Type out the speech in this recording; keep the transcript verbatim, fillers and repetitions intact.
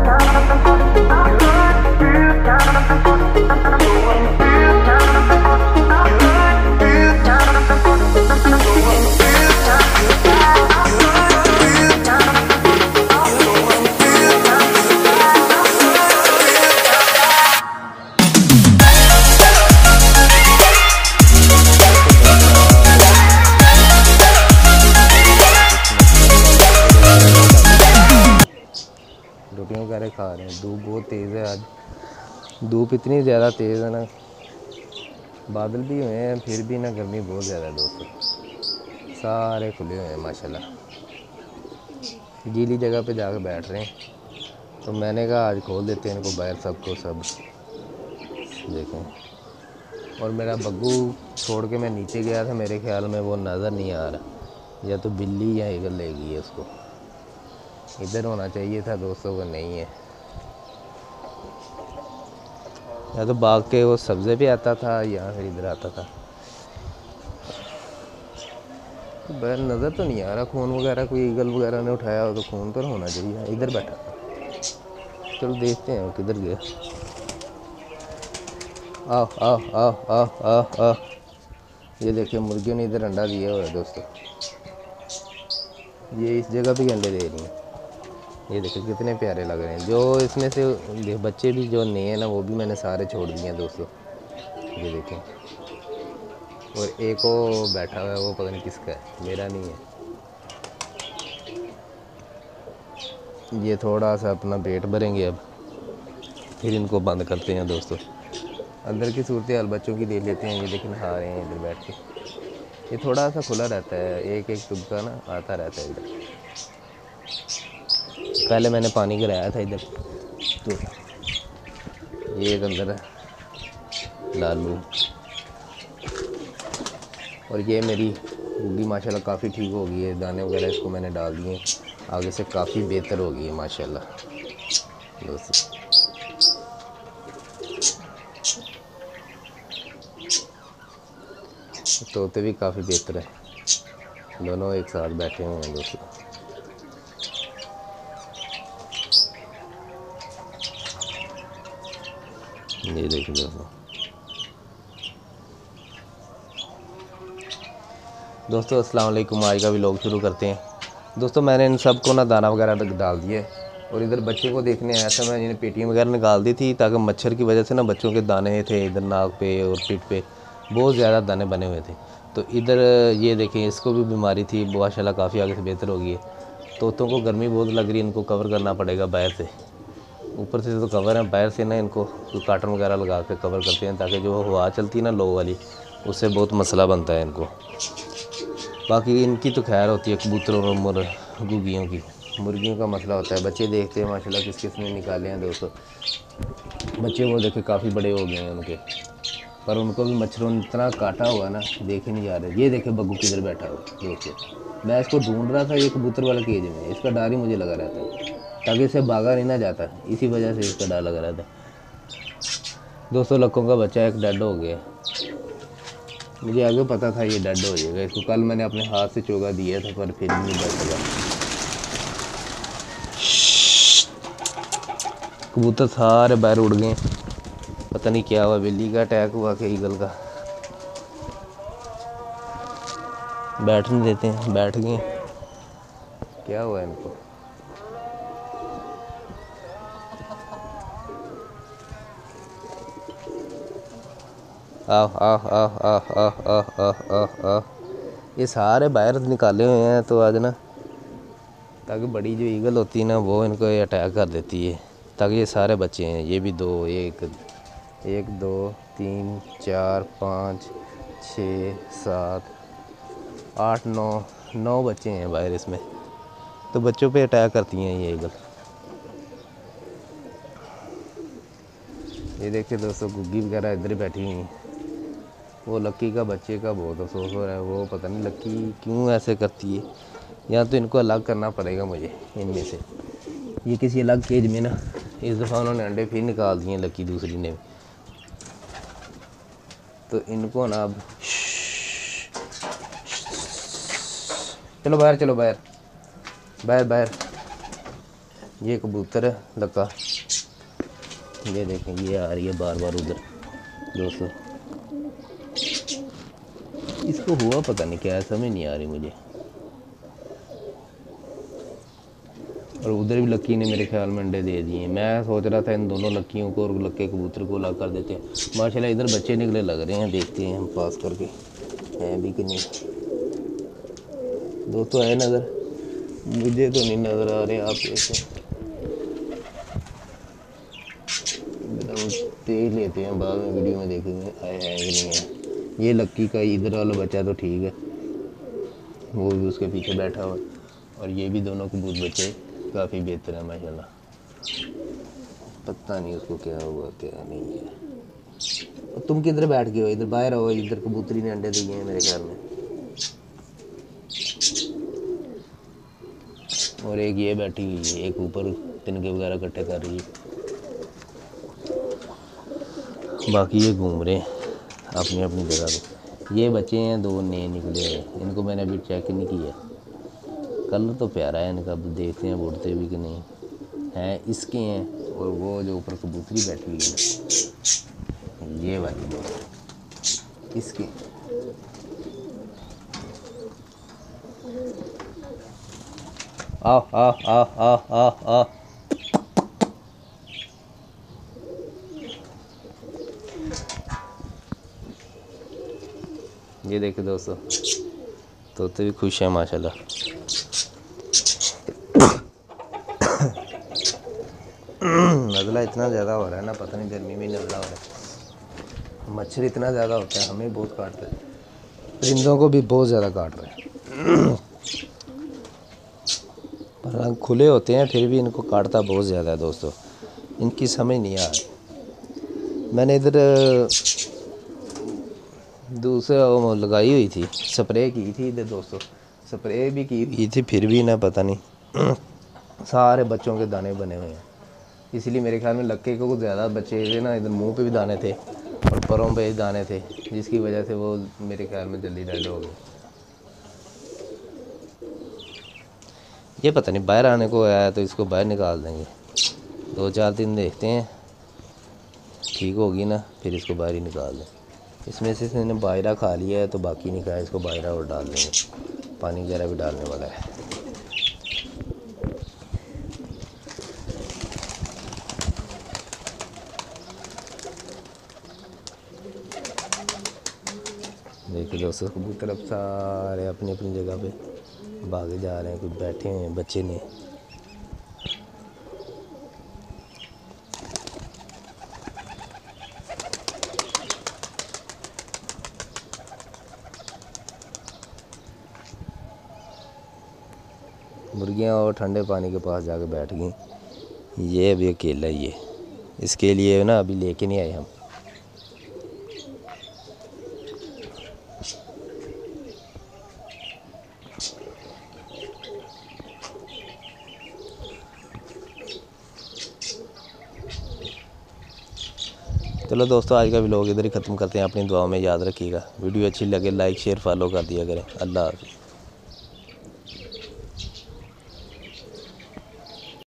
रोटियाँ वगैरह खा रहे हैं। धूप बहुत तेज़ है आज, धूप इतनी ज़्यादा तेज़ है ना, बादल भी हुए हैं फिर भी ना गर्मी बहुत ज़्यादा है दोस्तों। सारे खुले हुए हैं माशाल्लाह, गीली जगह पे जाकर बैठ रहे हैं। तो मैंने कहा आज खोल देते हैं इनको बाहर सबको, सब देखें। और मेरा बग्गू छोड़ के मैं नीचे गया था, मेरे ख्याल में वो नज़र नहीं आ रहा, या तो बिल्ली या ईगल ले गई है उसको। इधर होना चाहिए था दोस्तों को, नहीं है। या तो बाग के वो सब्ज़े पे आता था या फिर इधर आता था। बाहर नज़र तो नहीं आ रहा खून वगैरह, कोई ईगल वगैरह ने उठाया हो तो खून तो होना चाहिए। इधर बैठा, चलो देखते हैं वो किधर गया। आओ आओ आओ आओ आओ आओ, ये देखिए मुर्गियों ने इधर अंडा दिया हुआ है दोस्तों। ये इस जगह पे अंडे दे रही हैं, ये देखिए कितने प्यारे लग रहे हैं। जो इसमें से बच्चे भी जो नहीं है ना, वो भी मैंने सारे छोड़ दिए हैं दोस्तों, ये देखें। और एक वो बैठा हुआ है, वो पता नहीं किसका है, मेरा नहीं है। ये थोड़ा सा अपना पेट भरेंगे अब, फिर इनको बंद करते हैं दोस्तों। अंदर की सूरत हाल बच्चों की देख लेते हैं। ये देखें नहा रहे हैं इधर बैठ के। ये थोड़ा सा खुला रहता है, एक एक तुबका ना आता रहता है इधर। पहले मैंने पानी गिराया था इधर, तो ये एक अंदर है लालू। और ये मेरी गुग्गी माशाल्लाह काफ़ी ठीक हो गई है, दाने वगैरह इसको मैंने डाल दिए, आगे से काफ़ी बेहतर हो गई है माशाल्लाह दोस्तों। तोते भी काफ़ी बेहतर है, दोनों एक साथ बैठे हुए हैं दोस्तों। ये देखिए दोस्तों दोस्तों अस्सलाम वालेकुम। आज का भी लोग शुरू करते हैं दोस्तों। मैंने इन सब को ना दाना वगैरह डाल दिए, और इधर बच्चे को देखने आया था मैं, इन्हें पेटियाँ वगैरह निकाल दी थी, ताकि मच्छर की वजह से ना बच्चों के दाने थे इधर नाक पे और पीठ पे बहुत ज़्यादा दाने बने हुए थे। तो इधर ये देखें, इसको भी बीमारी थी, माशाल्लाह काफ़ी आगे से बेहतर हो गई है। तोतों को गर्मी बहुत लग रही है, इनको कवर करना पड़ेगा बाहर से। ऊपर से तो कवर है, बाहर से ना इनको काटन वगैरह लगा के कवर करते हैं, ताकि जो हवा चलती है ना लो वाली, उससे बहुत मसला बनता है इनको। बाकी इनकी तो खैर होती है कबूतरों और मुर गुगियों की, मुर्गियों का मसला होता है। बच्चे देखते हैं माशाल्लाह किस किस ने निकाले हैं दोस्तों। बच्चे वो देखे काफ़ी बड़े हो गए हैं उनके, पर उनको भी मच्छरों ने इतना काटा हुआ ना, देखे नहीं जा रहे। ये देखे बग्गू किधर बैठा हुआ दोस्तों। मैं इसको ढूंढ रहा था, ये कबूतर वाला केज में, इसका डर ही मुझे लगा रहता है, ताकि इससे भागा नहीं ना जाता, इसी वजह से इसका डर लगा रहता है दोस्तों। लक्कों का बच्चा एक डेड हो गया, मुझे आगे पता था ये डेड हो जाएगा। इसको कल मैंने अपने हाथ से चोगा दिया था, पर फिर नहीं बच सका। कबूतर सारे बाहर उड़ गए, पता नहीं क्या हुआ, बिल्ली का अटैक हुआ कि ईगल का। बैठ नहीं देते हैं, बैठ गए, क्या हुआ इनको। आओ आओ आओ आओ आओ आओ आओ आओ आओ, ये सारे बाहर निकाले हुए हैं तो आज ना, ताकि बड़ी जो ईगल होती है ना, वो इनको अटैक कर देती है। ताकि ये सारे बच्चे हैं, ये भी दो, एक एक दो तीन चार पाँच छः सात आठ नौ नौ बच्चे हैं बाहर इसमें, तो बच्चों पे अटैक करती हैं ये ईगल। ये देखिए दोस्तों, गुग्गी वगैरह इधर बैठी हुई हैं। वो लक्की का बच्चे का बहुत अफसोस हो रहा है, वो पता नहीं लक्की क्यों ऐसे करती है। या तो इनको अलग करना पड़ेगा मुझे इनमें से, ये किसी अलग केज में ना। इस दफ़ा उन्होंने अंडे फिर निकाल दिए लक्की दूसरी ने, तो इनको ना अब चलो बाहर, चलो बाहर बाहर बाहर ये कबूतर है लक्का, ये देखें ये आ रही है बार बार उधर दोस्तों। इसको हुआ पता नहीं क्या, समझ नहीं आ रही मुझे। और उधर भी लक्की ने मेरे ख्याल में अंडे दे दिए। मैं सोच रहा था इन दोनों लक्कियों को और लक्के कबूतर को ला कर देते हैं। माशाल्लाह इधर बच्चे निकले लग रहे हैं, देखते हैं हम पास करके हैं भी कि नहीं। दोस्तों है नज़र, मुझे तो नहीं नज़र आ रहे, आप कैसे एकदम देख लेते हैं, बाद में वीडियो में देखेंगे आए हैं कि नहीं है। ये लक्की का इधर वाला बच्चा तो ठीक है, वो भी उसके पीछे बैठा हुआ, और ये भी दोनों कबूतर बच्चे काफ़ी बेहतर है माशाल्लाह। पता नहीं उसको क्या हुआ क्या नहीं है। और तुम किधर बैठ गए हो? इधर बाहर आओ, इधर कबूतरी ने अंडे दिए हैं मेरे ख्याल में। और एक ये बैठी हुई है, एक ऊपर तिनके वगैरह इकट्ठे कर रही है, बाकी ये घूम रहे हैं अपनी अपनी जगह पे। ये बच्चे हैं दो नए निकले हैं, इनको मैंने अभी चेक नहीं किया। कलर तो प्यारा है इनका, अब देखते हैं उड़ते भी कि नहीं हैं। इसके हैं, और वो जो ऊपर कबूतरी बैठी हुई है ना, ये वाली दोस्त इसके। आओ आओ आओ आओ आओ आओ। ये देखिए दोस्तों, तोते भी खुश हैं माशाल्लाह। नज़ला इतना ज़्यादा हो रहा है ना, पता नहीं गर्मी में नज़ला हो रहा है। मच्छर इतना ज़्यादा होता है, हमें बहुत काटता है, परिंदों को भी बहुत ज़्यादा काट रहा है। पर रंग खुले होते हैं फिर भी इनको काटता बहुत ज़्यादा है दोस्तों, इनकी समझ नहीं आ रही। मैंने इधर दूसरा वो लगाई हुई थी, स्प्रे की थी इधर दोस्तों, स्प्रे भी की हुई थी, फिर भी ना पता नहीं सारे बच्चों के दाने बने हुए हैं। इसलिए मेरे ख्याल में लक्के को कुछ ज़्यादा बच्चे थे ना, इधर मुंह पे भी दाने थे और परों पे भी दाने थे, जिसकी वजह से वो मेरे ख्याल में जल्दी डेड हो गए। ये पता नहीं बाहर आने को आया तो इसको बाहर निकाल देंगे, दो चार दिन देखते हैं, ठीक होगी ना फिर इसको बाहर ही निकाल दें। इसमें से इसने बायरा खा लिया है तो बाकी नहीं खाया, इसको बायरा और डाल देंगे, पानी वगैरह भी डालने वाला है। देखिए दोस्तों, कबूतर अब सारे अपनी अपनी जगह पे भागे जा रहे हैं, कुछ बैठे हैं बच्चे ने। मुर्गियाँ और ठंडे पानी के पास जाके बैठ गई। ये अभी अकेला ही है, इसके लिए ना अभी लेके नहीं आए हम। चलो दोस्तों, आज का व्लॉग इधर ही ख़त्म करते हैं। अपनी दुआओं में याद रखिएगा। वीडियो अच्छी लगे लाइक शेयर फॉलो कर दिया करें। अल्लाह हाफ़िज़।